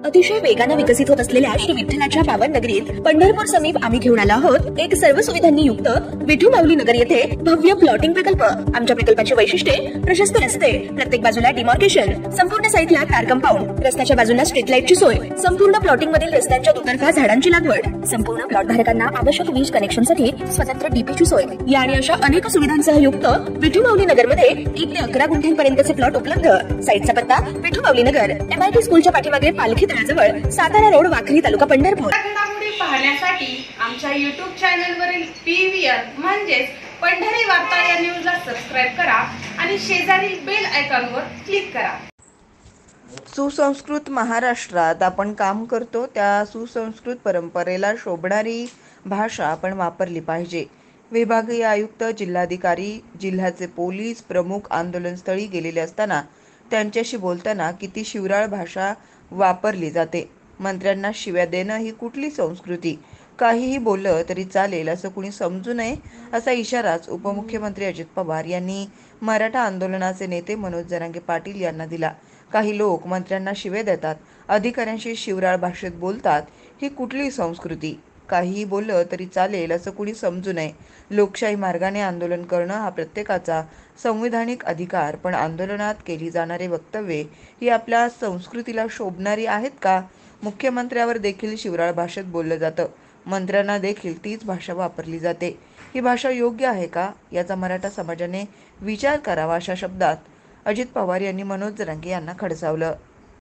अतिशय वेगाने विकसित होत असलेल्या श्री विठ्ठलाच्या पावन नगरीत पंढरपूर समीप आम्ही घेऊन आलो आहोत एक सर्व सुविधांनी युक्त विठू माऊली नगर येथे भव्य प्लॉटिंग प्रकल्प। आमच्या प्रकल्पाची वैशिष्ट्ये प्रशस्त रस्ते, प्रत्येक बाजूला डिमार्केशन, संपूर्ण साईटला कार कंपाऊंड, रस्त्याच्या बाजूला स्ट्रीट लाईटची सोय, संपूर्ण प्लॉटिंग मधील रस्त्यांच्या दुतर्फा झाडांची लागवड, संपूर्ण प्लॉट धारकांना आवश्यक वीज कनेक्शनसाठी स्वतंत्र डीपीची सोय या आणि अशा अनेक सुविधांसह युक्त विठू माऊली नगर मध्ये 1 ते 11 गुंठ्यांपर्यंतचे प्लॉट उपलब्ध। साईटचा पत्ता विठू माऊली नगर, MIT स्कूलच्या पाठीमागे पालखी तळाजवळ, सातारा रोड, वाखरी तालुका पंढरपूर। घडामोडी पाहण्यासाठी आमच्या YouTube चॅनलवरील PVR म्हणजेच पंढरी वार्ता या न्यूजला सबस्क्राइब करा आणि शेजारील बेल आयकॉनवर क्लिक करा। सुसंस्कृत महाराष्ट्रात आपण काम करतो, त्या सुसंस्कृत परंपरेला शोभणारी भाषा आपण वापरली पाहिजे। विभागीय आयुक्त, जिल्हाधिकारी, जिल्ह्याचे पोलीस प्रमुख आंदोलनस्थळी गेलेले असताना त्यांच्याशी बोलताना किती शिवराळ भाषा वापरली जाते। मंत्र्यांना शिव्या देणं ही कुठली संस्कृती? काहीही बोललं तरी चालेल असं कुणी समजू नये असा इशाराच उपमुख्यमंत्री अजित पवार यांनी मराठा आंदोलनाचे नेते मनोज जरांगे पाटील यांना दिला। काही लोक मंत्र्यांना शिव्या देतात, अधिकाऱ्यांशी शिवराळ भाषेत बोलतात, ही कुठली संस्कृती? काहीही बोललं तरी चालेल असं कुणी समजू नये। लोकशाही मार्गाने आंदोलन करणं हा प्रत्येकाचा संविधानिक अधिकार, पण आंदोलनात केली जाणारी वक्तव्ये ही आपल्या संस्कृतीला शोभणारी आहेत का? मुख्यमंत्र्यावर देखील शिवराळ भाषेत बोललं जातं, मंत्र्यांना देखील तीच भाषा वापरली जाते। ही भाषा योग्य आहे का, याचा मराठा समाजाने विचार करावा अशा शब्दात अजित पवार यांनी मनोज जरांगे यांना खडसावलं।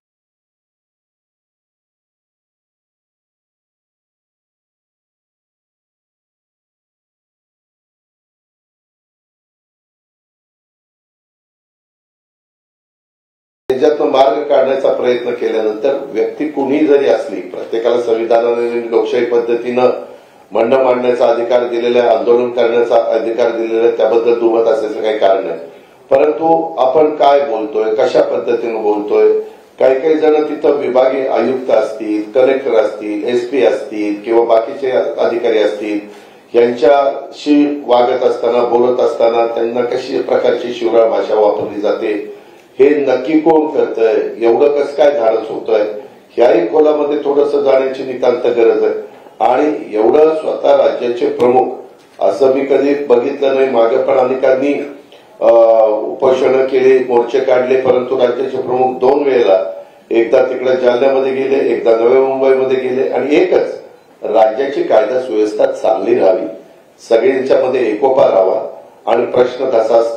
त्याच्यातून मार्ग काढण्याचा प्रयत्न केल्यानंतर व्यक्ती कुणी जरी असली, प्रत्येकाला संविधानाने लोकशाही पद्धतीनं म्हणणं मांडण्याचा अधिकार दिलेला आहे, आंदोलन करण्याचा अधिकार दिलेला आहे, त्याबद्दल दुमत असल्याचं काही कारण नाही। परंतु आपण काय बोलतोय, कशा पद्धतीनं बोलतोय, काही काही जण तिथं विभागीय आयुक्त असतील, कलेक्टर असतील, SP असतील किंवा बाकीचे अधिकारी असतील, यांच्याशी वागत असताना, बोलत असताना त्यांना कशी प्रकारची शिवराळ भाषा वापरली जाते हे नक्की कोण करतंय, एवढं कसं काय धाडस होतंय, ह्याही खोलामध्ये थोडंसं जाण्याची नितांत गरज आहे। आणि एवढं स्वतः राज्याचे प्रमुख असं मी कधी बघितलं नाही। मागे पण अनेकांनी उपोषणं केली, मोर्चे काढले, परंतु राज्याचे प्रमुख 2 वेळेला, एकदा तिकडे जालन्यामध्ये गेले, एकदा नवी मुंबईमध्ये गेले, आणि एकच राज्याची कायदा सुव्यवस्था चांगली राहावी, सगळ्यांच्यामध्ये एकोपा राहावा आणि प्रश्न तसाच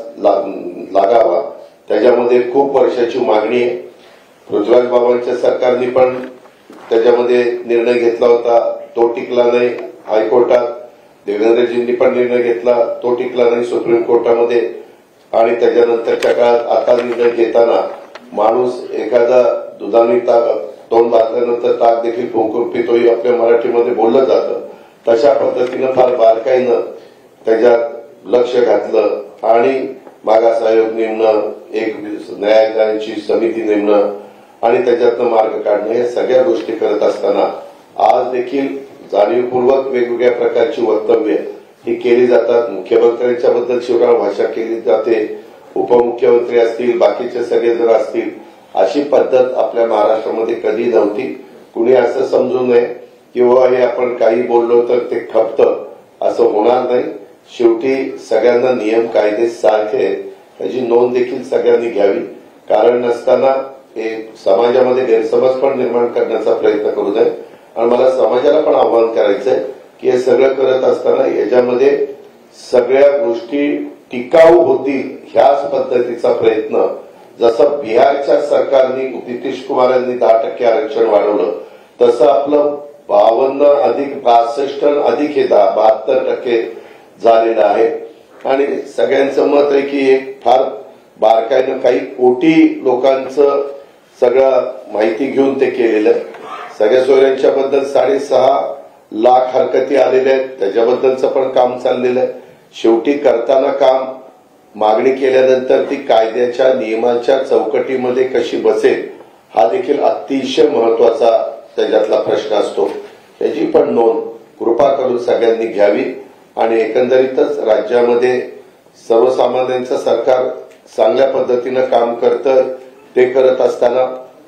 लागावा, त्याच्यामध्ये खूप वर्षाची मागणी आहे। पृथ्वीराज बाबांच्या सरकारने पण त्याच्यामध्ये निर्णय घेतला होता, तो टिकला नाही हायकोर्टात। देवेंद्रजींनी पण निर्णय घेतला, तो टिकला नाही सुप्रीम कोर्टामध्ये। आणि त्याच्यानंतरच्या काळात आता निर्णय घेताना माणूस एखादा दुधाने तोंड बांधल्यानंतर ताक देखील फुंकून पितो, आपल्या मराठीमध्ये बोललं जातं। तशा पद्धतीनं फार बारकाईनं त्याच्यात लक्ष घातलं आणि मागास आयोग नेमणं, एक न्यायालयाची समिती नेमणं आणि त्याच्यातनं मार्ग काढणं, या सगळ्या गोष्टी करत असताना आज देखील जाणीवपूर्वक वेगवेगळ्या प्रकारची वक्तव्य ही केली जातात। मुख्यमंत्र्यांच्या बद्दल शिवराळ भाषा केली जाते, उपमुख्यमंत्री असतील, बाकीचे सगळे जण असतील, अशी पद्धत आपल्या महाराष्ट्रामध्ये कधी नव्हती। कुणी असं समजू नये किंवा हे आपण काही बोललो तर ते खपतं, असं होणार नाही। शेवटी सगळ्यांना नियम कायदे सारखे आहेत, त्याची नोंद देखील सगळ्यांनी घ्यावी। कारण नसताना हे समाजामध्ये गैरसमज पण निर्माण करण्याचा प्रयत्न करू नये। आणि मला समाजाला पण आवाहन करायचंय की हे सगळं करत असताना याच्यामध्ये सगळ्या गोष्टी टिकाऊ होतील ह्याच पद्धतीचा प्रयत्न, जसं बिहारच्या सरकारने नितीश कुमार यांनी 10% आरक्षण वाढवलं, तसं आपलं 52 अधिक 62 अधिक हे 72% झालेलं आहे। आणि सगळ्यांचं मत आहे की एक फार बारकाईनं काही कोटी लोकांचं सगळं माहिती घेऊन ते केलेलं आहे। सगळ्या सोयऱ्यांच्या बद्दल 6.5 लाख हरकती आलेल्या आहेत, त्याच्याबद्दलचं पण काम चाललेलं आहे। शेवटी करताना काम मागणी केल्यानंतर ती कायद्याच्या नियमाच्या चौकटीमध्ये कशी बसेल हा देखील अतिशय महत्वाचा त्याच्यातला प्रश्न असतो। त्याची पण नोंद कृपा करून सगळ्यांनी घ्यावी। आणि एकंदरीतच राज्यामध्ये सर्वसामान्यांचं सरकार चांगल्या पद्धतीनं काम करतं, ते करत असताना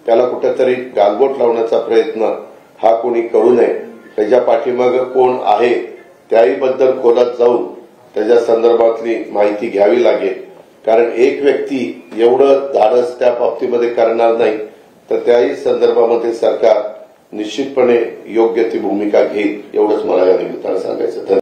त्याला कुठेतरी गालबोट लावण्याचा प्रयत्न हा कोणी करू नये. त्याच्या पाठीमागे कोण आहे त्याही बद्दल खोलात जाऊन त्याच्या संदर्भातली माहिती घ्यावी लागेल. कारण एक व्यक्ती एवढं धाडस त्या बाबतीमध्ये करणार नाही, तर त्याही संदर्भामध्ये सरकार निश्चितपणे योग्य ती भूमिका घेईल, एवढंच मला या निमित्तानं सांगायचं.